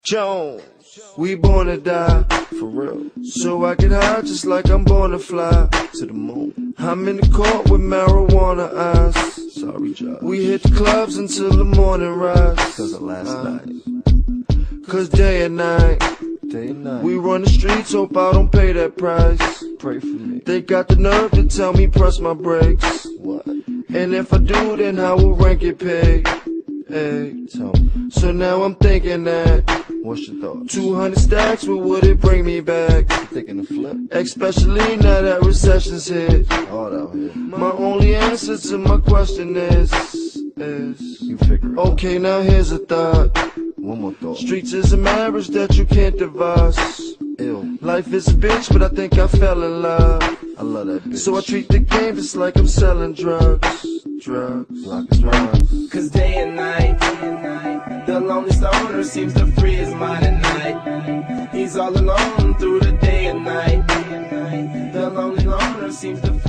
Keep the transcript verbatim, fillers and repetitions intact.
Jones, we born to die, for real. So I get high just like I'm born to fly to the moon. I'm in the court with marijuana eyes. Sorry, Josh. We hit the clubs until the morning rise. Cause of last uh, night. Cause day and night, day and night, we run the streets, hope I don't pay that price. Pray for me. They got the nerve to tell me press my brakes. What? And if I do, then how will rent get paid? Hey, tell me. So now I'm thinking that, what's your thought? two hundred stacks, what would it bring me back? You thinking of flip? Especially now that recession's hit. Hard out here. My only answer to my question is, is you figure it okay, out. Now here's a thought. One more thought. Streets is a marriage that you can't divorce. Ew. Life is a bitch, but I think I fell in love. I love that bitch. So I treat the game just like I'm selling drugs. Drugs, like drugs. Cause day and night, the lonely stoner seems to free his mind at night. He's all alone through the day and night. The lonely loner seems to